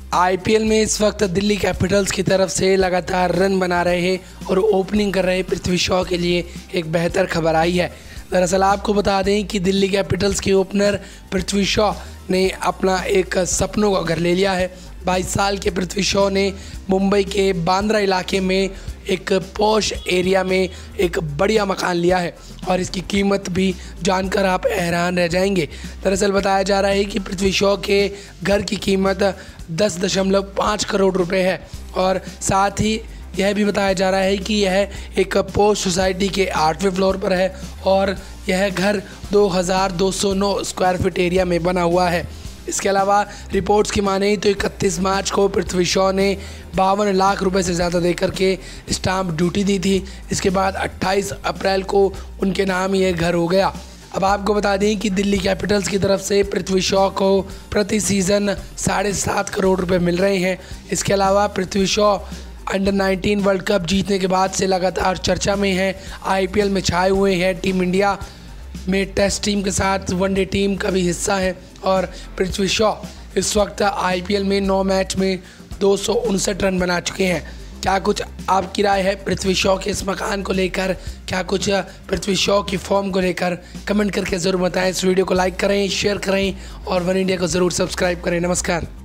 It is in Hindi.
आईपीएल में इस वक्त दिल्ली कैपिटल्स की तरफ से लगातार रन बना रहे हैं और ओपनिंग कर रहे पृथ्वी शॉ के लिए एक बेहतर खबर आई है। दरअसल आपको बता दें कि दिल्ली कैपिटल्स के ओपनर पृथ्वी शॉ ने अपना एक सपनों का घर ले लिया है। 22 साल के पृथ्वी शॉ ने मुंबई के बांद्रा इलाके में एक पॉश एरिया में एक बढ़िया मकान लिया है और इसकी कीमत भी जानकर आप हैरान रह जाएंगे। दरअसल बताया जा रहा है कि पृथ्वी शॉ के घर की कीमत 10.5 करोड़ रुपए है और साथ ही यह भी बताया जा रहा है कि यह एक पॉश सोसाइटी के 8वें फ्लोर पर है और यह घर 2209 स्क्वायर फीट एरिया में बना हुआ है। इसके अलावा रिपोर्ट्स की माने तो 31 मार्च को पृथ्वी शॉ ने 52 लाख रुपए से ज़्यादा देकर के स्टाम्प ड्यूटी दी थी। इसके बाद 28 अप्रैल को उनके नाम ये घर हो गया। अब आपको बता दें कि दिल्ली कैपिटल्स की तरफ से पृथ्वी शॉ को प्रति सीज़न 7.5 करोड़ रुपए मिल रहे हैं। इसके अलावा Prithvi Shaw under 19 world cup जीतने के बाद से लगातार चर्चा में है, आईपीएल में छाए हुए हैं, टीम इंडिया में टेस्ट टीम के साथ वनडे टीम का भी हिस्सा है और पृथ्वी शॉ इस वक्त आईपीएल में 9 मैच में 259 रन बना चुके हैं। क्या कुछ आपकी राय है पृथ्वी शॉ के इस मकान को लेकर, क्या कुछ पृथ्वी शॉ की फॉर्म को लेकर, कमेंट करके ज़रूर बताएं। इस वीडियो को लाइक करें, शेयर करें और वन इंडिया को ज़रूर सब्सक्राइब करें। नमस्कार।